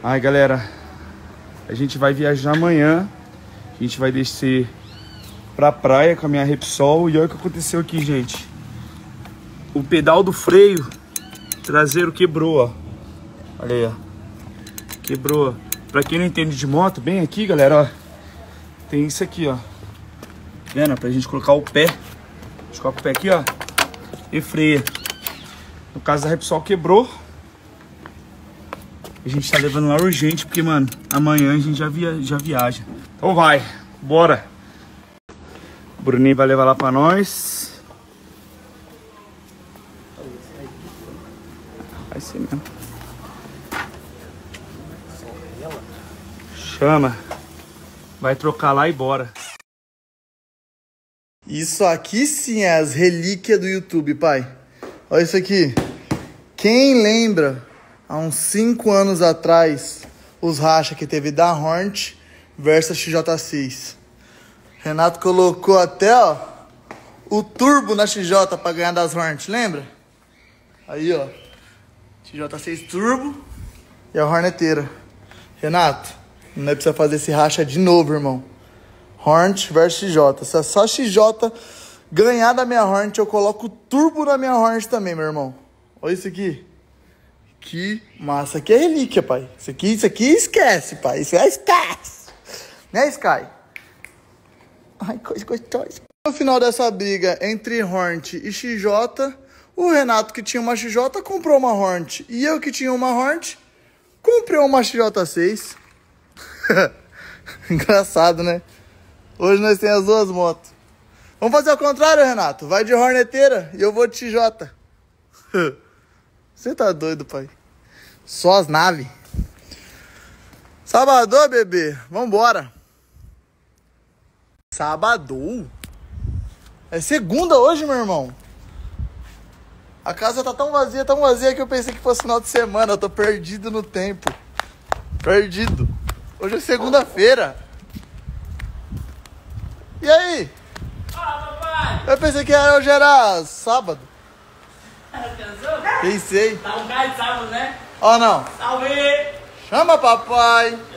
Ai, galera, a gente vai viajar amanhã. A gente vai descer pra praia com a minha Repsol. E olha o que aconteceu aqui, gente. O pedal do freio traseiro quebrou, ó. Olha aí, ó. Quebrou. Pra quem não entende de moto, bem aqui, galera, ó. Tem isso aqui, ó. Vendo? Pra gente colocar o pé. A gente coloca o pé aqui, ó. E freia. No caso da Repsol quebrou. A gente tá levando lá urgente, porque, mano, amanhã a gente já viaja. Então vai, bora. O Bruninho vai levar lá pra nós. Vai ser mesmo. Chama. Vai trocar lá e bora. Isso aqui sim é as relíquias do YouTube, pai. Olha isso aqui. Quem lembra, há uns 5 anos atrás, os racha que teve da Hornet versus XJ6. Renato colocou até, ó, o turbo na XJ pra ganhar das Hornet, lembra? Aí, ó. XJ6 turbo e a Horneteira. Renato, não é pra você fazer esse racha de novo, irmão. Hornet versus XJ. Se é só XJ ganhar da minha Hornet, eu coloco o turbo na minha Hornet também, meu irmão. Olha isso aqui. Que massa. Aqui é relíquia, pai. Isso aqui esquece, pai. Isso é esquece. Né, Sky? Ai, coisa gostosa. No final dessa briga entre Hornet e XJ, o Renato, que tinha uma XJ, comprou uma Hornet. E eu, que tinha uma Hornet, comprei uma XJ6. Engraçado, né? Hoje nós temos as duas motos. Vamos fazer ao contrário, Renato. Vai de Horneteira e eu vou de XJ. Você tá doido, pai? Só as naves. Sabadão, bebê. Vambora. Sabadão? É segunda hoje, meu irmão. A casa tá tão vazia que eu pensei que fosse final de semana. Eu tô perdido no tempo. Perdido. Hoje é segunda-feira. E aí? Fala, papai! Eu pensei que hoje era sábado. Pensou? Pensei. Tá um cara de sábado, né? Ó, não. Salve! Chama papai.